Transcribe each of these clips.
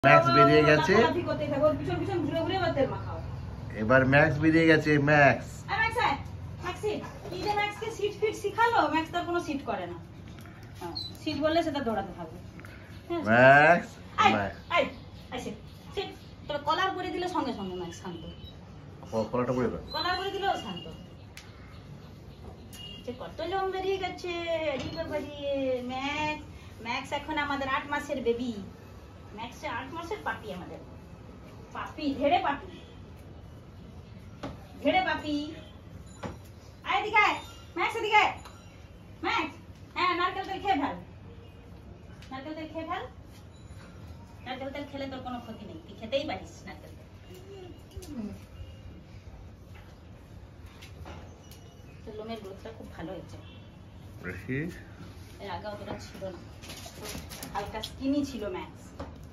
Max বেরিয়ে গেছে। এবার ম্যাক্স বেরিয়ে গেছে। ম্যাক্স সিট বললে সেটা দৌড়াতে থাকবে। ম্যাক্স কলার করে দিলে সঙ্গে সঙ্গে ম্যাক্স শান্ত। কলারটা পরে দাও। কলার করে দিলেও শান্ত। কত লোম বেরিয়ে গেছে। ম্যাক্স ম্যাক্স এখন আমাদের 8 মাসের বেবি। ম্যাক্স 8 মাসের পাপি আমাদের। পাপি ধেড়ে পাপি। ধেড়ে পাপি। আয় এদিকে আয়। ম্যাক্স এদিকে আয়। ম্যাক্স হ্যাঁ নারকেল তেল খেয়ে ফেল। নারকেল তেল খেয়ে ফেল। নারকেল তেল খেলে তোর কোনো ক্ষতি নেই, তুই খেতেই পারিস নারকেল তেল। তোর লোমের গ্রোথটা খুব ভালো হয়েছে। এর আগে অতটা ছিল না, হালকা স্কিনি ছিল ম্যাক্স।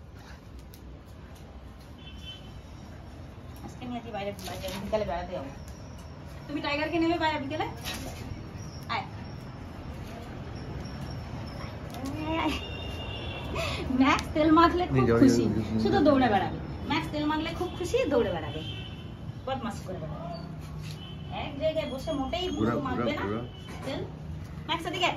আজকে নিয়ে বাইরে বিকালে বেড়াতে যাবো। তুমি টাইগারকে নেবে বাইরে বিকেলে? আয়। ম্যাক্স তেল মাখলে খুব খুশি, শুধু দৌড়ে বেড়াবে। ম্যাক্স তেল মাখলে খুব খুশি, দৌড়ে বেড়াবে, বদমাশি করে বেড়াবে। এক জায়গায় বসে মোটেই মাখবে না তেল। ম্যাক্স এদিকে।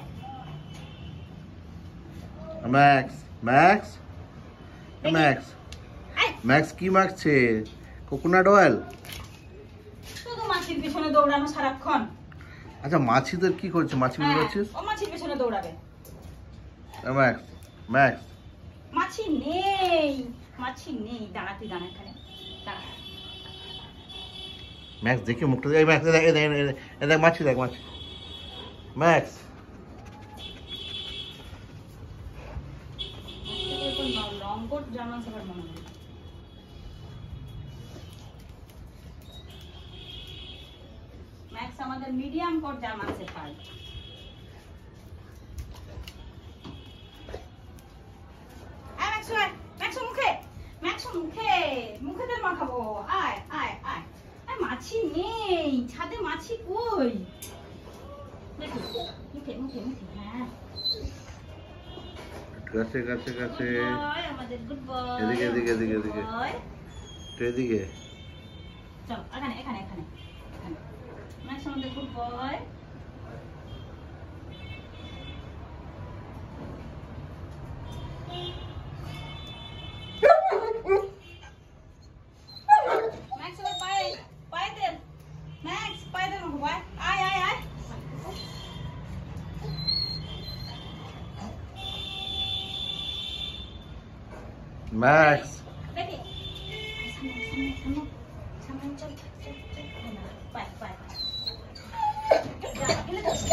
ম্যাক্স ম্যাক্স ম্যাক্স ম্যাক্স কি মাখছে? Coconut oil? শুধু মাছির পিছনে দৌড়ানো সারাক্ষণ। আচ্ছা মাছিদের কি করছে? মাছি বেরোচ্ছিস? ও মাছির পিছনে দৌড়াবে। ম্যাক্স ম্যাক্স মাছি নেই, মাছি নেই। দাঁড়া তুই, দাঁড়া এখানে দাঁড়া। ম্যাক্স দেখি মুখটা দেখ। ম্যাক্স দেখ মাছি, দেখ মাছি। Max long coat German Shepherd মনে হয়। ম্যাক্স আমাদের মিডিয়াম কোট জার্মান শেফার্ড। মুখে তেল মাখাবো। আয় আয় আয়। মাছি নেই ছাদে, মাছি কই? দেখি মুখে মুখে মুখে। হ্যাঁ কাছে কাছে কাছে। আমাদের গুড বয়। এদিকে এদিকে এদিকে এদিকে এদিকে। চল এখানে এখানে এখানে। ম্যাক্স আমাদের গুড বয়। ম্যাক্স দেখি সামনে চল চল চল। পায় পায় যা গেলে তো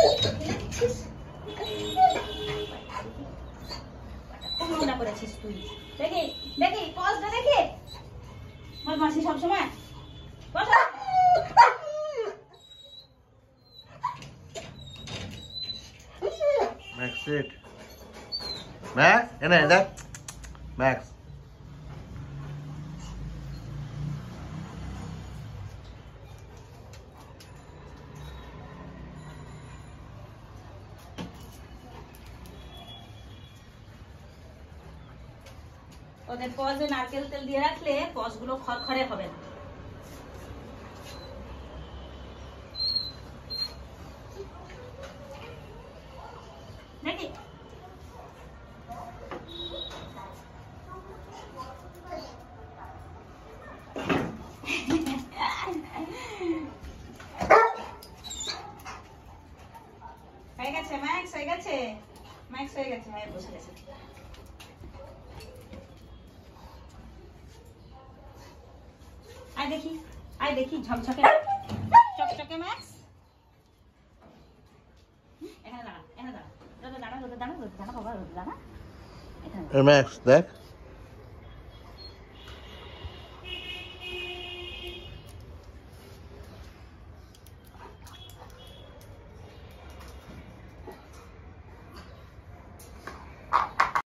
কোন নোংরা করেছিস তুই? দেখি দেখি পজটা দেখি। বদমাশি সব সময়। Max seat. ম্যাক্স এনে দেখ। ম্যাক্স ওদের পজে নারকেল তেল দিয়ে রাখলে পজগুলো খরখরে হবে না। দেখি হয়ে গেছে ম্যাক্স, হয়ে গেছে ম্যাক্স, হয়ে গেছে। হ্যাঁ বসে গেছে। আয় দেখি, আয় দেখি ঝকঝকে চকচকে ম্যাক্স। এখানে দাঁড়া, এখানে দাঁড়া, দাঁড়া দাঁড়া দাঁড়া দাঁড়া বাবা, দাঁড়া এখানে। ম্যাক্স দেখ।